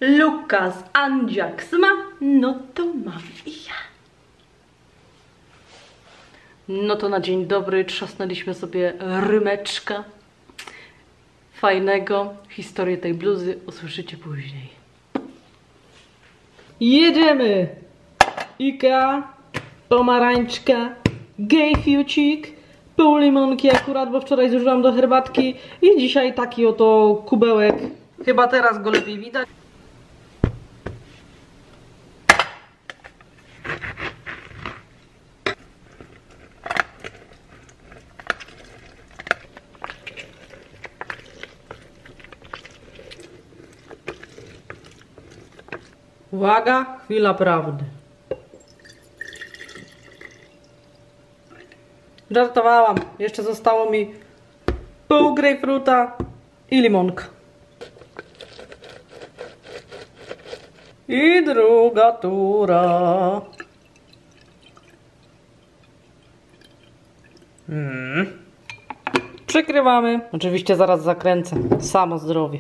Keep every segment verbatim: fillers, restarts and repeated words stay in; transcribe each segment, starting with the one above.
Lukas, Andziak ma, no to mam i ja. No to na dzień dobry trzasnęliśmy sobie rymeczka fajnego. Historię tej bluzy usłyszycie później. Jedziemy! Ika, pomarańczka, gejfiucik, pół limonki akurat, bo wczoraj zużyłam do herbatki i dzisiaj taki oto kubełek. Chyba teraz go lepiej widać. Uwaga, chwila prawdy. Żartowałam. Jeszcze zostało mi pół grejpfruta i limonka. I druga tura. Hmm. Przykrywamy. Oczywiście zaraz zakręcę. Samo zdrowie.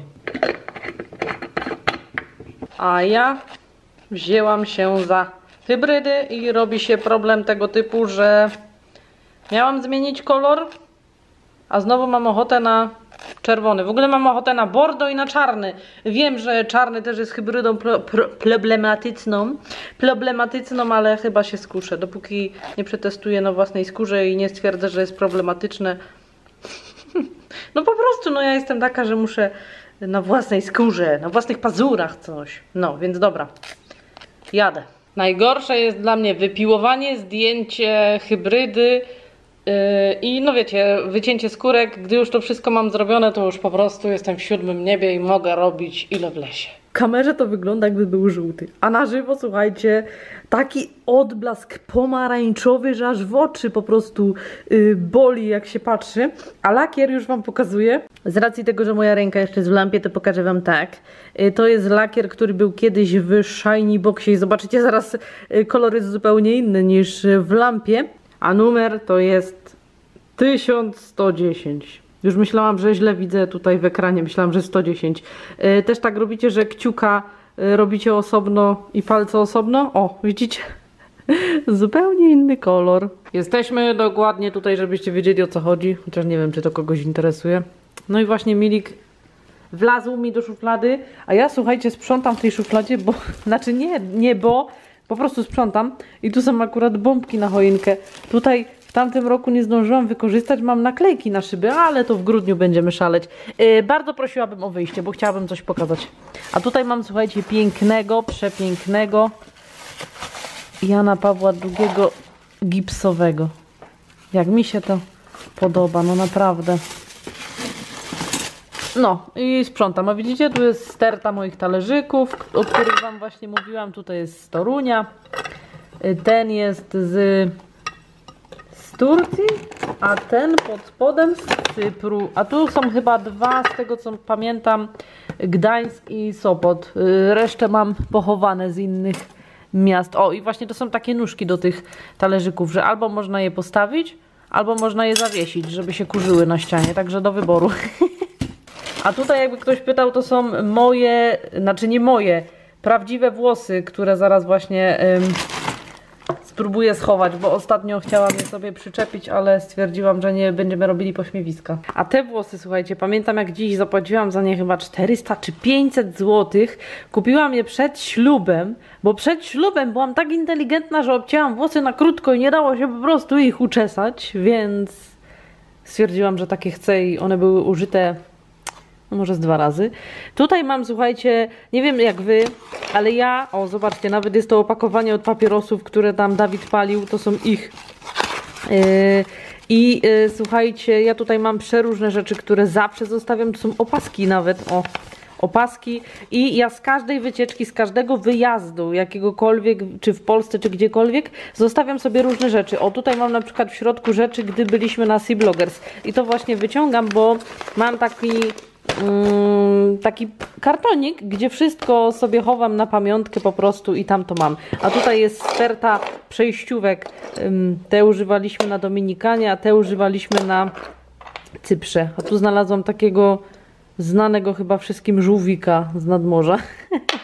A ja wzięłam się za hybrydy i robi się problem tego typu, że miałam zmienić kolor, a znowu mam ochotę na czerwony. W ogóle mam ochotę na bordo i na czarny. Wiem, że czarny też jest hybrydą pro, pro, problematyczną, problematyczną, ale chyba się skuszę. Dopóki nie przetestuję na własnej skórze i nie stwierdzę, że jest problematyczne. No po prostu, no ja jestem taka, że muszę na własnej skórze, na własnych pazurach coś. No, więc dobra. Jadę. Najgorsze jest dla mnie wypiłowanie, zdjęcie hybrydy yy, i no wiecie, wycięcie skórek. Gdy już to wszystko mam zrobione, to już po prostu jestem w siódmym niebie i mogę robić ile wlezie. W kamerze to wygląda, jakby był żółty, a na żywo, słuchajcie, taki odblask pomarańczowy, że aż w oczy po prostu yy, boli, jak się patrzy. A lakier już wam pokazuję. Z racji tego, że moja ręka jeszcze jest w lampie, to pokażę wam tak. Yy, to jest lakier, który był kiedyś w Shiny Boxie i zobaczycie zaraz, yy, kolor jest zupełnie inny niż w lampie. A numer to jest tysiąc sto dziesięć. Już myślałam, że źle widzę tutaj w ekranie, myślałam, że sto dziesięć. Yy, też tak robicie, że kciuka yy, robicie osobno i palce osobno? O, widzicie? Zupełnie inny kolor. Jesteśmy dokładnie tutaj, żebyście wiedzieli, o co chodzi. Chociaż nie wiem, czy to kogoś interesuje. No i właśnie Milik wlazł mi do szuflady, a ja, słuchajcie, sprzątam w tej szufladzie, bo... Znaczy nie, nie bo... Po prostu sprzątam. I tu są akurat bombki na choinkę. Tutaj w tamtym roku nie zdążyłam wykorzystać. Mam naklejki na szyby, ale to w grudniu będziemy szaleć. Yy, bardzo prosiłabym o wyjście, bo chciałabym coś pokazać. A tutaj mam, słuchajcie, pięknego, przepięknego Jana Pawła drugiego gipsowego. Jak mi się to podoba, no naprawdę. No i sprzątam. A widzicie, tu jest sterta moich talerzyków, o których wam właśnie mówiłam. Tutaj jest z Torunia. Ten jest z, z Turcji, a ten pod spodem z Cypru. A tu są chyba dwa, z tego co pamiętam, Gdańsk i Sopot. Resztę mam pochowane z innych miast. O, i właśnie to są takie nóżki do tych talerzyków, że albo można je postawić, albo można je zawiesić, żeby się kurzyły na ścianie. Także do wyboru. A tutaj, jakby ktoś pytał, to są moje, znaczy nie moje, prawdziwe włosy, które zaraz właśnie ym, spróbuję schować, bo ostatnio chciałam je sobie przyczepić, ale stwierdziłam, że nie będziemy robili pośmiewiska. A te włosy, słuchajcie, pamiętam jak dziś zapłaciłam za nie chyba czterysta czy pięćset złotych. Kupiłam je przed ślubem, bo przed ślubem byłam tak inteligentna, że obcięłam włosy na krótko i nie dało się po prostu ich uczesać, więc stwierdziłam, że takie chcę i one były użyte... No może z dwa razy. Tutaj mam, słuchajcie, nie wiem jak wy, ale ja, o zobaczcie, nawet jest to opakowanie od papierosów, które tam Dawid palił, to są ich. Yy, I yy, słuchajcie, ja tutaj mam przeróżne rzeczy, które zawsze zostawiam, to są opaski nawet, o. Opaski i ja z każdej wycieczki, z każdego wyjazdu jakiegokolwiek, czy w Polsce, czy gdziekolwiek, zostawiam sobie różne rzeczy. O, tutaj mam na przykład w środku rzeczy, gdy byliśmy na Sea Bloggers i to właśnie wyciągam, bo mam taki mm, taki kartonik, gdzie wszystko sobie chowam na pamiątkę po prostu i tam to mam. A tutaj jest sterta przejściówek, te używaliśmy na Dominikanie, a te używaliśmy na Cyprze. A tu znalazłam takiego znanego chyba wszystkim żółwika z nadmorza.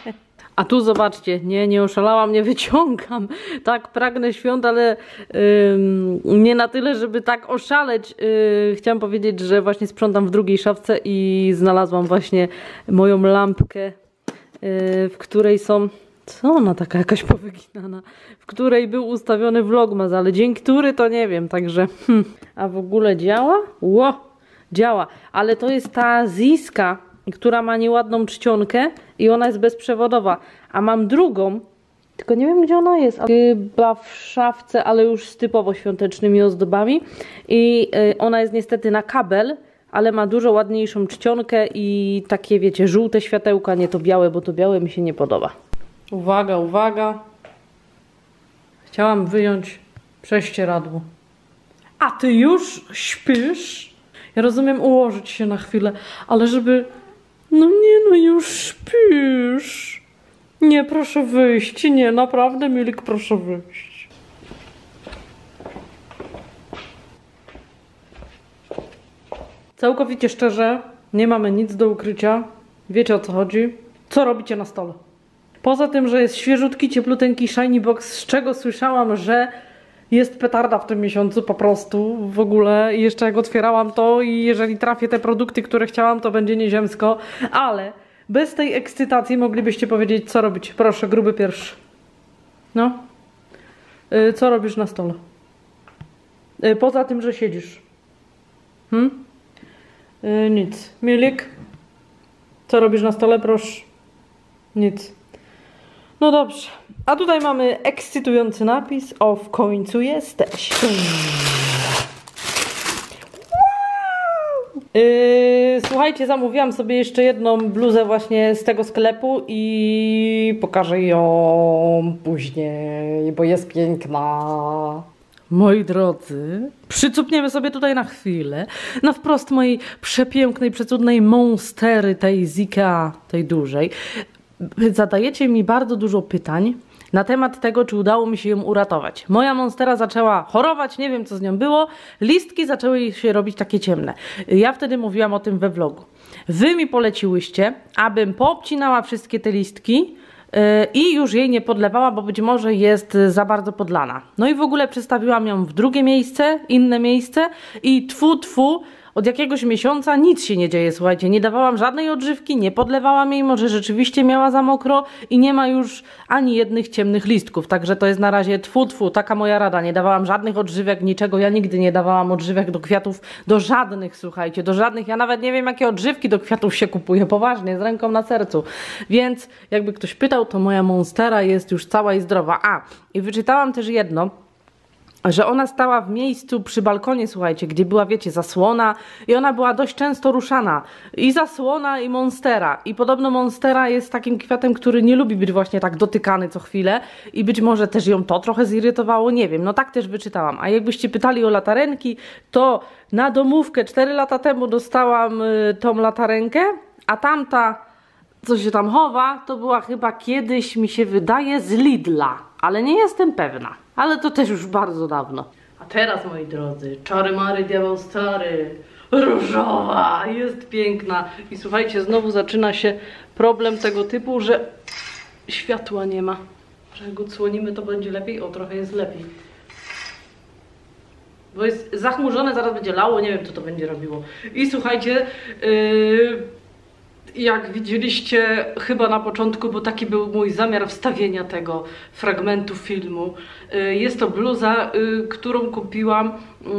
A tu zobaczcie, nie, nie oszalałam, nie wyciągam. Tak, pragnę świąt, ale yy, nie na tyle, żeby tak oszaleć. Yy, chciałam powiedzieć, że właśnie sprzątam w drugiej szafce i znalazłam właśnie moją lampkę, yy, w której są... Co ona taka jakaś powyginana? W której był ustawiony vlogmas, ale dzień który to nie wiem, także... Hmm. A w ogóle działa? Ło, działa. Ale to jest ta Ziska, która ma nieładną czcionkę i ona jest bezprzewodowa. A mam drugą, tylko nie wiem gdzie ona jest. Chyba w szafce, ale już z typowo świątecznymi ozdobami. I ona jest niestety na kabel, ale ma dużo ładniejszą czcionkę i takie wiecie, żółte światełka, nie to białe, bo to białe mi się nie podoba. Uwaga, uwaga. Chciałam wyjąć prześcieradło. A ty już śpisz? Ja rozumiem ułożyć się na chwilę, ale żeby... No nie, no już śpisz. Nie, proszę wyjść. Nie, naprawdę, Milik, proszę wyjść. Całkowicie szczerze, nie mamy nic do ukrycia. Wiecie o co chodzi? Co robicie na stole? Poza tym, że jest świeżutki, ciepluteńki Shiny Box, z czego słyszałam, że jest petarda w tym miesiącu po prostu w ogóle. I jeszcze jak otwierałam to i jeżeli trafię te produkty, które chciałam, to będzie nieziemsko. Ale bez tej ekscytacji moglibyście powiedzieć, co robić. Proszę, gruby pierwszy. No. Yy, co robisz na stole? Yy, poza tym, że siedzisz. Hmm? Yy, nic. Milik? Co robisz na stole, proszę? Nic. No dobrze. A tutaj mamy ekscytujący napis. O, w końcu jesteś. Yy, słuchajcie, zamówiłam sobie jeszcze jedną bluzę właśnie z tego sklepu i pokażę ją później, bo jest piękna. Moi drodzy, przycupniemy sobie tutaj na chwilę na wprost mojej przepięknej, przecudnej monstery, tej Zika, tej dużej. Zadajecie mi bardzo dużo pytań na temat tego, czy udało mi się ją uratować. Moja monstera zaczęła chorować, nie wiem co z nią było, listki zaczęły się robić takie ciemne. Ja wtedy mówiłam o tym we vlogu. Wy mi poleciłyście, abym poobcinała wszystkie te listki yy, i już jej nie podlewała, bo być może jest za bardzo podlana. No i w ogóle przestawiłam ją w drugie miejsce, inne miejsce i tfu tfu, od jakiegoś miesiąca nic się nie dzieje, słuchajcie, nie dawałam żadnej odżywki, nie podlewałam jej, może rzeczywiście miała za mokro i nie ma już ani jednych ciemnych listków, także to jest na razie tfu tfu, taka moja rada, nie dawałam żadnych odżywek, niczego, ja nigdy nie dawałam odżywek do kwiatów, do żadnych, słuchajcie, do żadnych, ja nawet nie wiem jakie odżywki do kwiatów się kupuje, poważnie, z ręką na sercu, więc jakby ktoś pytał, to moja monstera jest już cała i zdrowa. A, i wyczytałam też jedno, że ona stała w miejscu przy balkonie, słuchajcie, gdzie była, wiecie, zasłona i ona była dość często ruszana. I zasłona, i monstera. I podobno monstera jest takim kwiatem, który nie lubi być właśnie tak dotykany co chwilę i być może też ją to trochę zirytowało, nie wiem, no tak też wyczytałam. A jakbyście pytali o latarenki, to na domówkę cztery lata temu dostałam y, tą latarenkę, a tamta, co się tam chowa, to była chyba kiedyś, mi się wydaje, z Lidla, ale nie jestem pewna. Ale to też już bardzo dawno. A teraz, moi drodzy, czary mary, diabeł stary, różowa, jest piękna. I słuchajcie, znowu zaczyna się problem tego typu, że światła nie ma. Że jak go odsłonimy, to będzie lepiej. O, trochę jest lepiej. Bo jest zachmurzone, zaraz będzie lało, nie wiem co to będzie robiło. I słuchajcie, yy... jak widzieliście chyba na początku, bo taki był mój zamiar wstawienia tego fragmentu filmu, jest to bluza, którą kupiłam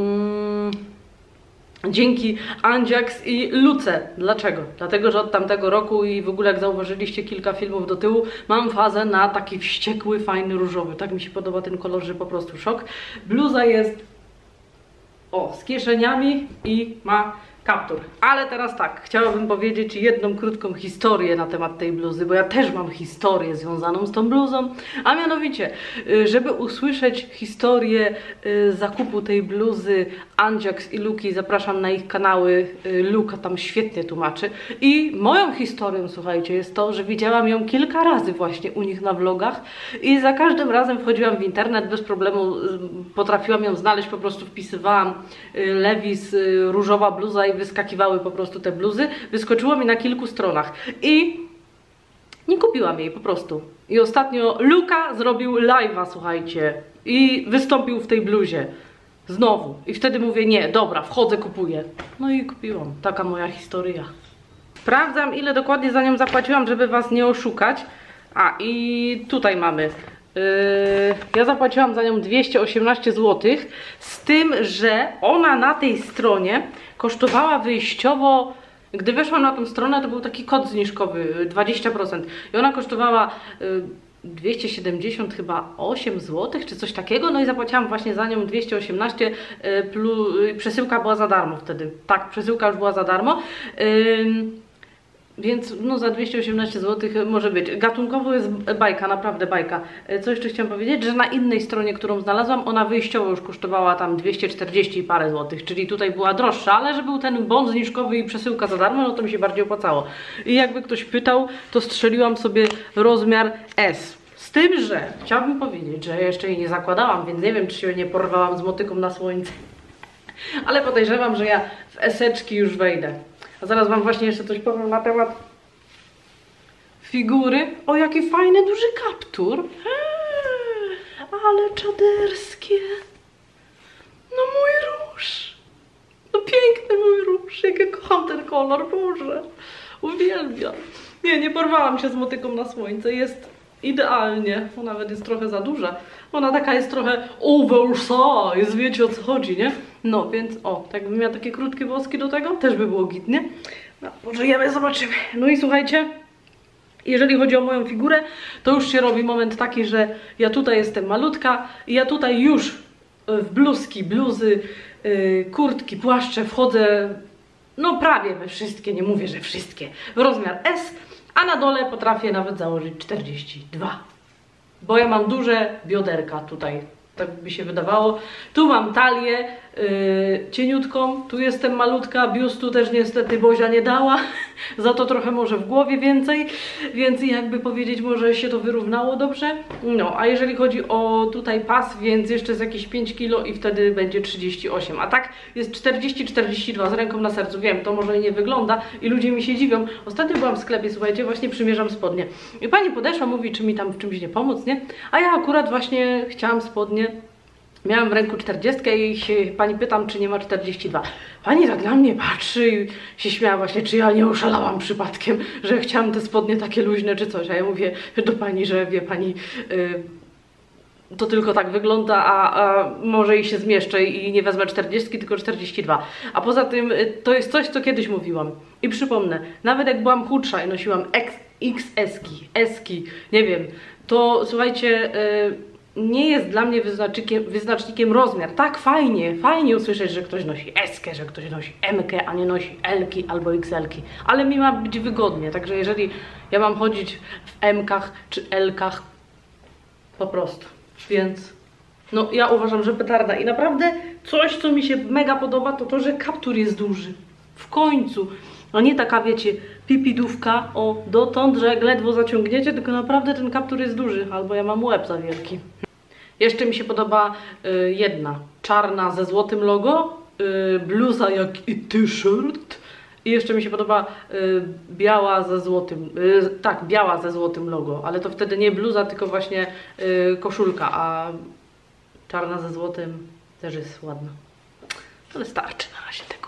dzięki Andziaks i Luce. Dlaczego? Dlatego, że od tamtego roku i w ogóle jak zauważyliście kilka filmów do tyłu, mam fazę na taki wściekły, fajny, różowy. Tak mi się podoba ten kolor, że po prostu szok. Bluza jest o, z kieszeniami i ma kaptur. Ale teraz tak, chciałabym powiedzieć jedną krótką historię na temat tej bluzy, bo ja też mam historię związaną z tą bluzą, a mianowicie, żeby usłyszeć historię zakupu tej bluzy Andziaks i Luki, zapraszam na ich kanały, Luka tam świetnie tłumaczy. I moją historią, słuchajcie, jest to, że widziałam ją kilka razy właśnie u nich na vlogach i za każdym razem wchodziłam w internet, bez problemu potrafiłam ją znaleźć, po prostu wpisywałam Levis, różowa bluza i wyskakiwały po prostu te bluzy. Wyskoczyło mi na kilku stronach. I Nie kupiłam jej po prostu. I ostatnio Luka zrobił live'a, słuchajcie. I wystąpił w tej bluzie. Znowu. I wtedy mówię, nie, dobra, wchodzę, kupuję. No i kupiłam. Taka moja historia. Sprawdzam, ile dokładnie za nią zapłaciłam, żeby was nie oszukać. A i tutaj mamy. Yy, ja zapłaciłam za nią dwieście osiemnaście złotych. Z tym, że ona na tej stronie kosztowała wyjściowo... Gdy weszłam na tą stronę, to był taki kod zniżkowy, dwadzieścia procent. I ona kosztowała y, dwieście siedemdziesiąt chyba osiem złotych, czy coś takiego. No i zapłaciłam właśnie za nią dwieście osiemnaście, y, plus, y, przesyłka była za darmo wtedy. Tak, przesyłka już była za darmo. Y, Więc no za dwieście osiemnaście złotych może być. Gatunkowo jest bajka, naprawdę bajka. Co jeszcze chciałam powiedzieć, że na innej stronie, którą znalazłam, ona wyjściowo już kosztowała tam dwieście czterdzieści i parę złotych, czyli tutaj była droższa, ale że był ten bon zniżkowy i przesyłka za darmo, no to mi się bardziej opłacało. I jakby ktoś pytał, to strzeliłam sobie rozmiar S. Z tym, że chciałabym powiedzieć, że jeszcze jej nie zakładałam, więc nie wiem, czy się nie porwałam z motyką na słońce. Ale podejrzewam, że ja w eseczki już wejdę. A zaraz wam właśnie jeszcze coś powiem na temat figury. O, jaki fajny, duży kaptur. Eee, ale czaderskie. No mój róż. No piękny mój róż. Jak ja kocham ten kolor, Boże. Uwielbiam. Nie, nie porwałam się z motyką na słońce. Jest idealnie. Ona nawet jest trochę za duża. Ona taka jest trochę oversize. Wiecie, o co chodzi, nie? No, więc o, tak bym miała takie krótkie włoski do tego, też by było git, nie? No, pożyjemy, zobaczymy. No i słuchajcie, jeżeli chodzi o moją figurę, to już się robi moment taki, że ja tutaj jestem malutka i ja tutaj już w bluzki, bluzy, yy, kurtki, płaszcze wchodzę, no prawie we wszystkie, nie mówię, że wszystkie, w rozmiar S, a na dole potrafię nawet założyć czterdzieści dwa. Bo ja mam duże bioderka tutaj. Tak by się wydawało. Tu mam talię yy, cieniutką, tu jestem malutka, biustu też niestety Bozia nie dała, za to trochę może w głowie więcej, więc jakby powiedzieć, może się to wyrównało dobrze. No, a jeżeli chodzi o tutaj pas, więc jeszcze z jakieś pięć kilo i wtedy będzie trzydzieści osiem, a tak jest czterdzieści czterdzieści dwa, z ręką na sercu, wiem, to może nie wygląda i ludzie mi się dziwią. Ostatnio byłam w sklepie, słuchajcie, właśnie przymierzam spodnie i pani podeszła, mówi, czy mi tam w czymś nie pomóc, nie? A ja akurat właśnie chciałam spodnie. Miałam w ręku czterdziestkę i się pani pytam, czy nie ma czterdzieści dwa. Pani tak na mnie patrzy i się śmiała właśnie, czy ja nie oszalałam przypadkiem, że chciałam te spodnie takie luźne czy coś. A ja mówię do pani, że wie pani, yy, to tylko tak wygląda, a, a może i się zmieszczę i nie wezmę czterdziestki, tylko czterdzieści dwa. A poza tym yy, to jest coś, co kiedyś mówiłam. I przypomnę, nawet jak byłam chudsza i nosiłam X S-ki, S-ki, nie wiem, to słuchajcie... Yy, nie jest dla mnie wyznacznikiem, wyznacznikiem rozmiar. Tak, fajnie, fajnie usłyszeć, że ktoś nosi S-kę, że ktoś nosi M-kę, a nie nosi L-ki albo X L-ki. Ale mi ma być wygodnie, także jeżeli ja mam chodzić w M-kach czy L-kach, po prostu. Więc no ja uważam, że petarda. I naprawdę coś, co mi się mega podoba, to to, że kaptur jest duży. W końcu. A nie taka, wiecie, pipidówka, o, dotąd, że jak ledwo zaciągniecie, tylko naprawdę ten kaptur jest duży, albo ja mam łeb za wielki. Jeszcze mi się podoba y, jedna, czarna ze złotym logo, y, bluza jak i t-shirt. I jeszcze mi się podoba y, biała ze złotym, y, tak, biała ze złotym logo, ale to wtedy nie bluza, tylko właśnie y, koszulka, a czarna ze złotym też jest ładna. Ale starczy na razie tego.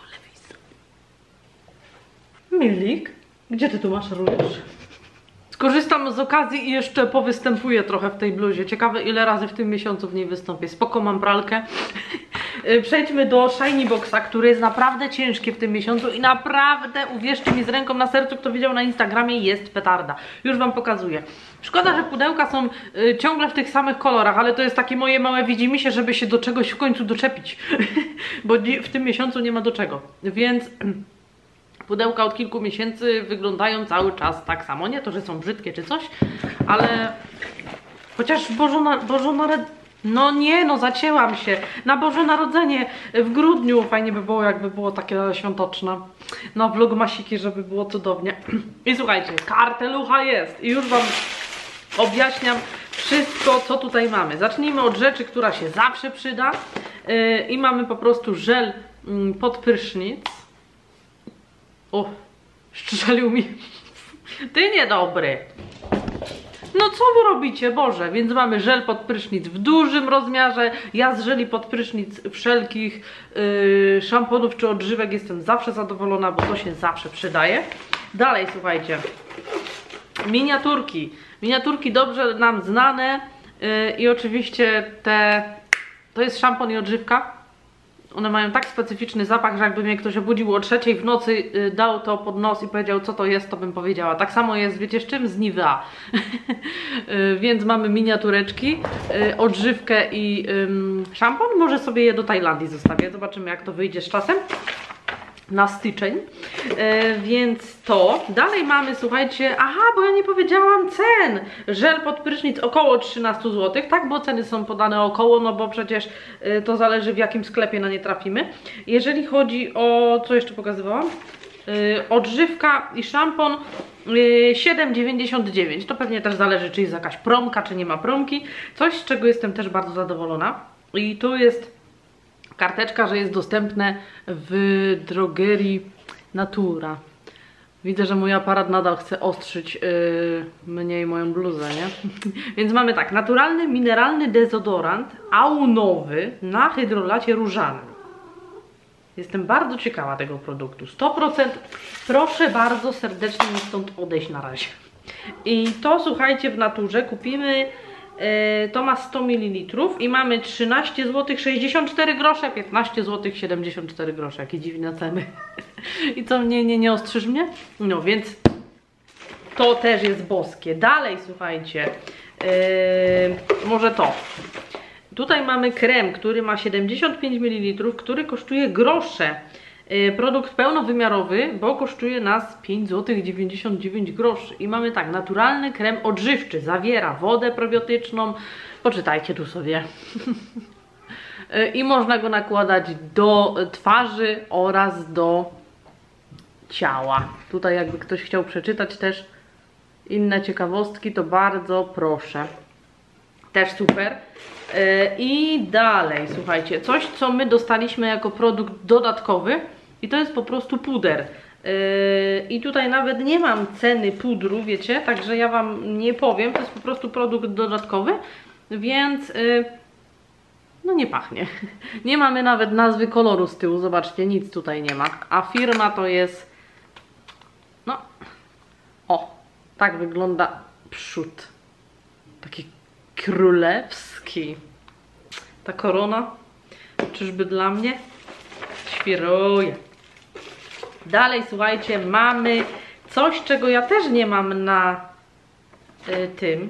Milik, gdzie ty tu maszerujesz? Skorzystam z okazji i jeszcze powystępuję trochę w tej bluzie. Ciekawe, ile razy w tym miesiącu w niej wystąpię. Spoko, mam pralkę. Przejdźmy do Shiny Boxa, który jest naprawdę ciężki w tym miesiącu i naprawdę, uwierzcie mi, z ręką na sercu, kto widział na Instagramie, jest petarda. Już wam pokazuję. Szkoda, że pudełka są y, ciągle w tych samych kolorach, ale to jest takie moje małe widzimisię, żeby się do czegoś w końcu doczepić. Bo w tym miesiącu nie ma do czego. Więc... Pudełka od kilku miesięcy wyglądają cały czas tak samo. Nie to, że są brzydkie czy coś, ale chociaż Bożona, Bożona... No nie, no zacięłam się. Na Boże Narodzenie w grudniu fajnie by było, jakby było takie świąteczne. No vlogmasiki, żeby było cudownie. I słuchajcie, kartelucha jest. I już wam objaśniam wszystko, co tutaj mamy. Zacznijmy od rzeczy, która się zawsze przyda. Yy, I mamy po prostu żel yy, pod prysznic. O, strzelił mi. Ty niedobry. No co wy robicie, Boże? Więc mamy żel pod prysznic w dużym rozmiarze. Ja z żeli pod prysznic wszelkich yy, szamponów czy odżywek jestem zawsze zadowolona, bo to się zawsze przydaje. Dalej, słuchajcie. Miniaturki. Miniaturki dobrze nam znane yy, i oczywiście te... To jest szampon i odżywka. One mają tak specyficzny zapach, że jakby mnie ktoś obudził o trzeciej w nocy, yy, dał to pod nos i powiedział, co to jest, to bym powiedziała. Tak samo jest, wiecie z czym? Z Nivea. yy, więc mamy miniatureczki, yy, odżywkę i yy, szampon. Może sobie je do Tajlandii zostawię. Zobaczymy, jak to wyjdzie z czasem. Na styczeń, e, więc to. Dalej mamy, słuchajcie, aha, bo ja nie powiedziałam cen. Żel pod prysznic około trzynaście złotych, tak, bo ceny są podane około, no bo przecież e, to zależy, w jakim sklepie na nie trafimy. Jeżeli chodzi o, co jeszcze pokazywałam? E, odżywka i szampon e, siedem dziewięćdziesiąt dziewięć, to pewnie też zależy, czy jest jakaś promka, czy nie ma promki. Coś, z czego jestem też bardzo zadowolona i tu jest karteczka, że jest dostępne w drogerii Natura. Widzę, że mój aparat nadal chce ostrzyć yy, mniej moją bluzę, nie? Więc mamy tak, naturalny, mineralny dezodorant aunowy na hydrolacie różanym. Jestem bardzo ciekawa tego produktu. sto procent. Proszę bardzo serdecznie mi stąd odejść na razie. I to, słuchajcie, w Naturze kupimy... To ma sto mililitrów i mamy trzynaście złotych sześćdziesiąt cztery grosze, piętnaście złotych siedemdziesiąt cztery grosze. Jakie dziwne ceny. I co, nie, nie, nie ostrzyż mnie? No więc to też jest boskie. Dalej, słuchajcie, yy, może to. Tutaj mamy krem, który ma siedemdziesiąt pięć mililitrów, który kosztuje grosze. Produkt pełnowymiarowy, bo kosztuje nas pięć złotych dziewięćdziesiąt dziewięć groszy. I mamy tak, naturalny krem odżywczy, zawiera wodę probiotyczną, poczytajcie tu sobie. I można go nakładać do twarzy oraz do ciała. Tutaj jakby ktoś chciał przeczytać też inne ciekawostki, to bardzo proszę. Też super. I dalej, słuchajcie, coś, co my dostaliśmy jako produkt dodatkowy i to jest po prostu puder. I tutaj nawet nie mam ceny pudru, wiecie, także ja Wam nie powiem, to jest po prostu produkt dodatkowy, więc no nie pachnie. Nie mamy nawet nazwy koloru z tyłu, zobaczcie, nic tutaj nie ma. A firma to jest, no, o, tak wygląda przód. Taki królewski. Ta korona, czyżby dla mnie? Świruje. Dalej, słuchajcie, mamy coś, czego ja też nie mam na y, tym,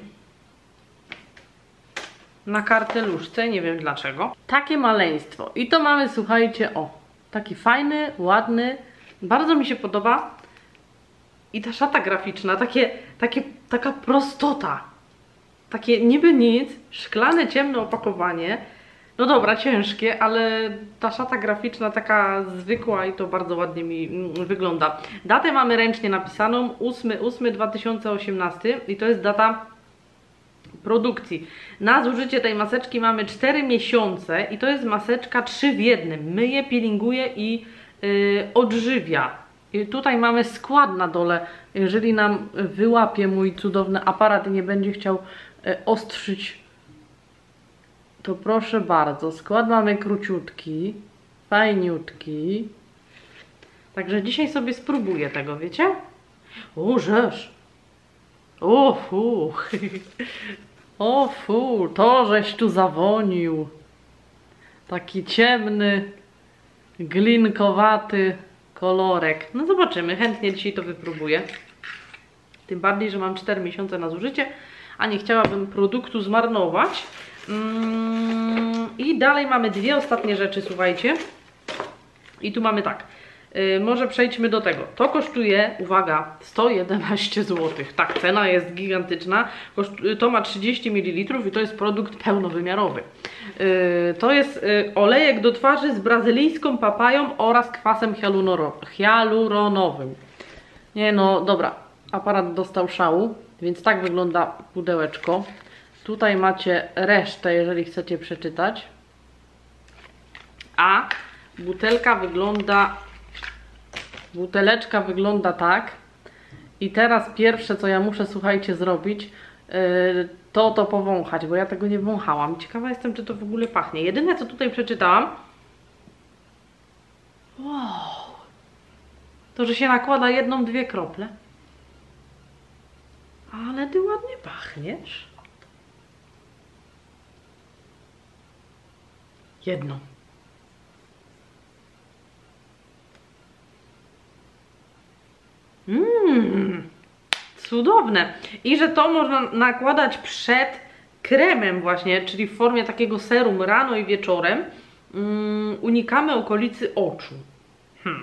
na karteluszce, nie wiem dlaczego. Takie maleństwo. I to mamy, słuchajcie, o, taki fajny, ładny, bardzo mi się podoba. I ta szata graficzna, takie, takie, taka prostota. Takie niby nic, szklane, ciemne opakowanie. No dobra, ciężkie, ale ta szata graficzna taka zwykła i to bardzo ładnie mi wygląda. Datę mamy ręcznie napisaną, ósmy ósmy dwa tysiące osiemnasty i to jest data produkcji. Na zużycie tej maseczki mamy cztery miesiące i to jest maseczka trzy w jednym. Myje, pilinguje i yy, odżywia. I tutaj mamy skład na dole. Jeżeli nam wyłapie mój cudowny aparat i nie będzie chciał yy, ostrzyć, to proszę bardzo, skład mamy króciutki, fajniutki. Także dzisiaj sobie spróbuję tego, wiecie? O, żeż. O, fu. O, fu, to żeś tu zawonił. Taki ciemny, glinkowaty kolorek. No zobaczymy, chętnie dzisiaj to wypróbuję. Tym bardziej, że mam cztery miesiące na zużycie, a nie chciałabym produktu zmarnować. I dalej mamy dwie ostatnie rzeczy, słuchajcie. I tu mamy tak. Yy, może przejdźmy do tego. To kosztuje, uwaga, sto jedenaście złotych. Tak, cena jest gigantyczna. Koszt to ma trzydzieści mililitrów i to jest produkt pełnowymiarowy. Yy, to jest yy, olejek do twarzy z brazylijską papają oraz kwasem hialuronowym. Nie no, dobra. Aparat dostał szału, więc tak wygląda pudełeczko. Tutaj macie resztę, jeżeli chcecie przeczytać. A butelka wygląda, buteleczka wygląda tak. I teraz pierwsze, co ja muszę, słuchajcie, zrobić, to to powąchać, bo ja tego nie wąchałam. Ciekawa jestem, czy to w ogóle pachnie. Jedyne, co tutaj przeczytałam, wow, to, że się nakłada jedną, dwie krople. Ale ty ładnie pachniesz. Jedną. Mmm, cudowne. I że to można nakładać przed kremem właśnie, czyli w formie takiego serum rano i wieczorem. Mm, unikamy okolicy oczu. Hmm.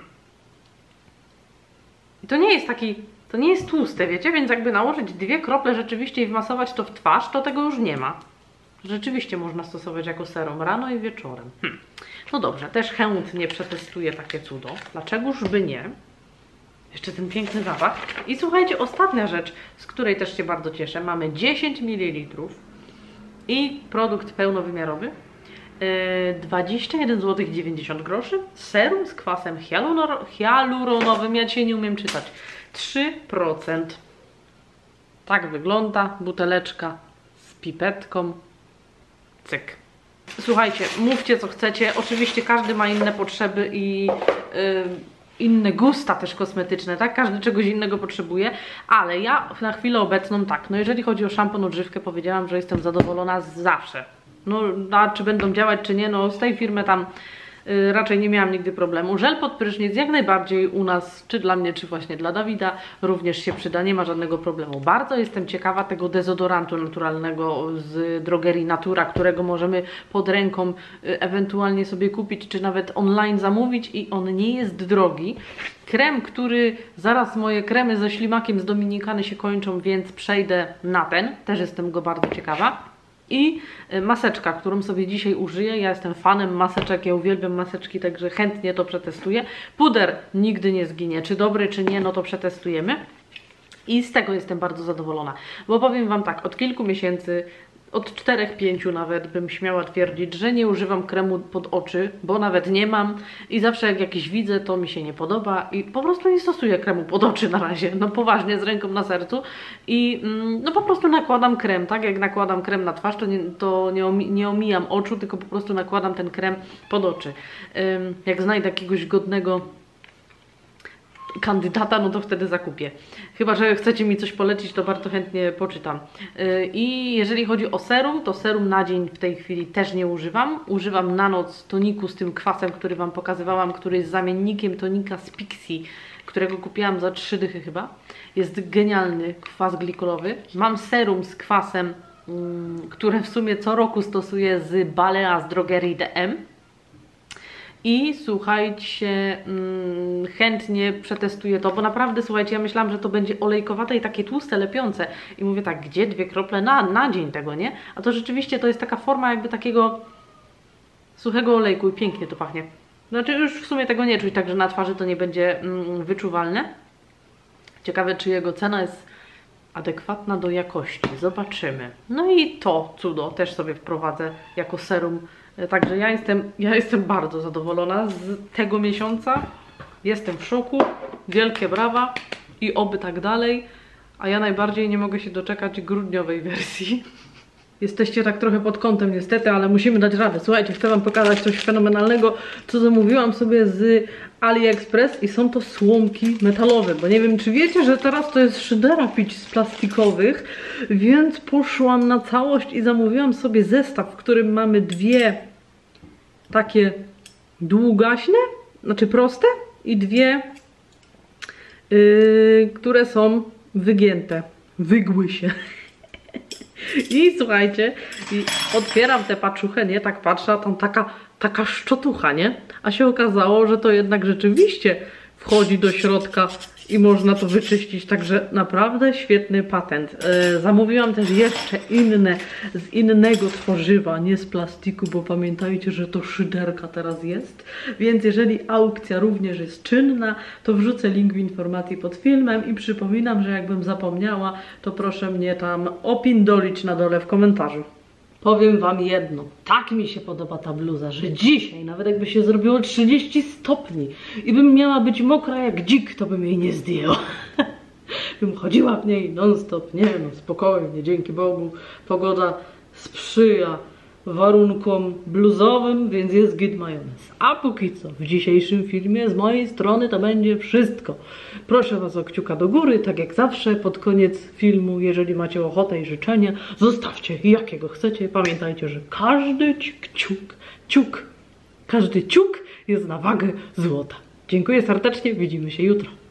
I to nie jest taki, to nie jest tłuste, wiecie? Więc jakby nałożyć dwie krople rzeczywiście i wmasować to w twarz, to tego już nie ma. Rzeczywiście można stosować jako serum rano i wieczorem. Hmm. No dobrze, też chętnie przetestuję takie cudo. Dlaczegoż by nie? Jeszcze ten piękny zapach. I słuchajcie, ostatnia rzecz, z której też się bardzo cieszę. Mamy dziesięć mililitrów i produkt pełnowymiarowy. Yy, dwadzieścia jeden złotych dziewięćdziesiąt groszy. Serum z kwasem hialuronowym. Ja dzisiaj nie umiem czytać. trzy procent. Tak wygląda buteleczka z pipetką. Cyk. Słuchajcie, mówcie co chcecie. Oczywiście każdy ma inne potrzeby i yy, inne gusta też kosmetyczne, tak? Każdy czegoś innego potrzebuje, ale ja na chwilę obecną tak, no jeżeli chodzi o szampon, odżywkę, powiedziałam, że jestem zadowolona z zawsze. No, a czy będą działać, czy nie, no z tej firmy tam y, raczej nie miałam nigdy problemu. Żel pod prysznic jak najbardziej u nas, czy dla mnie, czy właśnie dla Dawida, również się przyda, nie ma żadnego problemu. Bardzo jestem ciekawa tego dezodorantu naturalnego z drogerii Natura, którego możemy pod ręką y, ewentualnie sobie kupić, czy nawet online zamówić i on nie jest drogi. Krem, który zaraz moje kremy ze ślimakiem z Dominikany się kończą, więc przejdę na ten, też jestem go bardzo ciekawa. I maseczka, którą sobie dzisiaj użyję. Ja jestem fanem maseczek, ja uwielbiam maseczki, także chętnie to przetestuję. Puder nigdy nie zginie. Czy dobry, czy nie, no to przetestujemy. I z tego jestem bardzo zadowolona. Bo powiem Wam tak, od kilku miesięcy, od czterech, pięciu nawet bym śmiała twierdzić, że nie używam kremu pod oczy, bo nawet nie mam i zawsze jak jakiś widzę, to mi się nie podoba i po prostu nie stosuję kremu pod oczy na razie, no poważnie, z ręką na sercu i mm, no po prostu nakładam krem, tak jak nakładam krem na twarz, to nie, to nie, omi nie omijam oczu, tylko po prostu nakładam ten krem pod oczy. Ym, jak znajdę jakiegoś godnego kandydata, no to wtedy zakupię. Chyba że chcecie mi coś polecić, to bardzo chętnie poczytam. Yy, I jeżeli chodzi o serum, to serum na dzień w tej chwili też nie używam. Używam na noc toniku z tym kwasem, który Wam pokazywałam, który jest zamiennikiem tonika z Pixie, którego kupiłam za trzy dychy chyba. Jest genialny kwas glikolowy. Mam serum z kwasem, yy, które w sumie co roku stosuję z Balea z drogerii D M. I słuchajcie, hmm, chętnie przetestuję to, bo naprawdę, słuchajcie, ja myślałam, że to będzie olejkowate i takie tłuste, lepiące. I mówię tak, gdzie dwie krople na, na dzień tego, nie? A to rzeczywiście to jest taka forma jakby takiego suchego olejku i pięknie to pachnie. Znaczy już w sumie tego nie czuć, także na twarzy to nie będzie mm, wyczuwalne. Ciekawe, czy jego cena jest adekwatna do jakości. Zobaczymy. No i to cudo też sobie wprowadzę jako serum. Także ja jestem, ja jestem bardzo zadowolona z tego miesiąca. Jestem w szoku. Wielkie brawa i oby tak dalej. A ja najbardziej nie mogę się doczekać grudniowej wersji. Jesteście tak trochę pod kątem niestety, ale musimy dać radę. Słuchajcie, chcę Wam pokazać coś fenomenalnego, co zamówiłam sobie z AliExpress i są to słomki metalowe, bo nie wiem, czy wiecie, że teraz to jest szydera pić z plastikowych, więc poszłam na całość i zamówiłam sobie zestaw, w którym mamy dwie takie długaśne, znaczy proste i dwie, yy, które są wygięte, wygły się. I słuchajcie, i otwieram tę paczuchę, nie, tak patrzę, a tam taka, taka szczotucha, nie? A się okazało, że to jednak rzeczywiście wchodzi do środka i można to wyczyścić, także naprawdę świetny patent. Yy, zamówiłam też jeszcze inne, z innego tworzywa, nie z plastiku, bo pamiętajcie, że to szyderka teraz jest, więc jeżeli aukcja również jest czynna, to wrzucę link w informacji pod filmem i przypominam, że jakbym zapomniała, to proszę mnie tam opindolić na dole w komentarzu. Powiem Wam jedno, tak mi się podoba ta bluza, że dzisiaj, nawet jakby się zrobiło trzydzieści stopni i bym miała być mokra jak dzik, to bym jej nie zdjęła. bym chodziła w niej non stop. Nie no, spokojnie, dzięki Bogu. Pogoda sprzyja warunkom bluzowym, więc jest git majonez. A póki co, w dzisiejszym filmie z mojej strony to będzie wszystko. Proszę Was o kciuka do góry, tak jak zawsze pod koniec filmu, jeżeli macie ochotę i życzenia, zostawcie jakiego chcecie. Pamiętajcie, że każdy kciuk, ciuk, każdy ciuk jest na wagę złota. Dziękuję serdecznie, widzimy się jutro.